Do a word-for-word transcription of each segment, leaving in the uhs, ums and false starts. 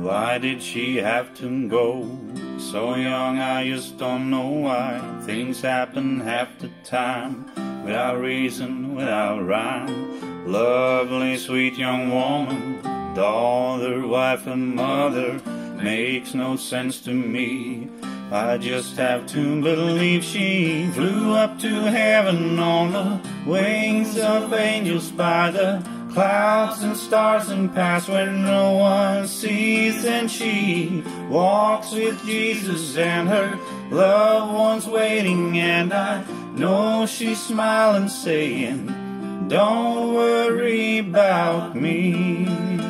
Why did she have to go so young? I just don't know why. Things happen half the time, without reason, without rhyme. Lovely, sweet young woman, daughter, wife and mother, makes no sense to me. I just have to believe she flew up to heaven on the wings of angels, by the clouds and stars, and past where no one sees. And she walks with Jesus and her loved ones waiting, and I know she's smiling, saying, don't worry about me.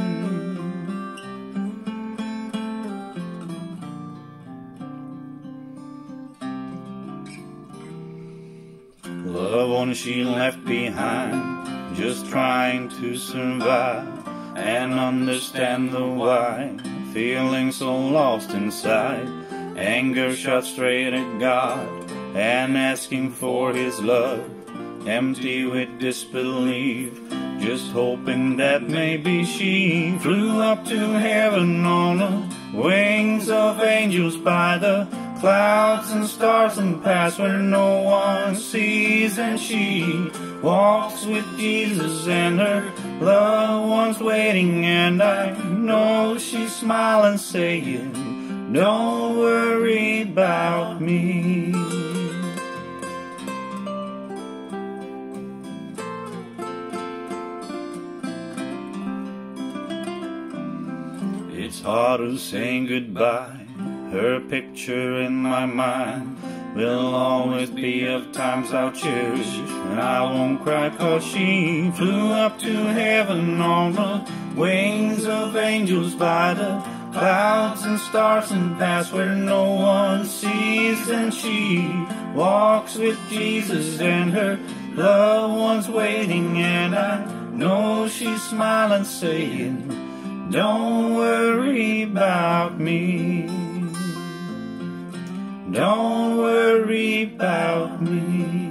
Loved one she left behind, just trying to survive and understand the why. Feeling so lost inside, anger shot straight at God and asking for His love. Empty with disbelief, just hoping that maybe she flew up to heaven on the wings of angels, by the clouds and stars, and past where no one sees. And she walks with Jesus and her loved ones waiting, and I know she's smiling, saying, don't worry about me. It's hard to say goodbye. Her picture in my mind will always be of times I'll cherish, and I won't cry 'cause she flew up to heaven on the wings of angels, by the clouds and stars, and past where no one sees. And she walks with Jesus and her loved ones waiting, and I know she's smiling, saying, don't worry about me. Don't worry about me.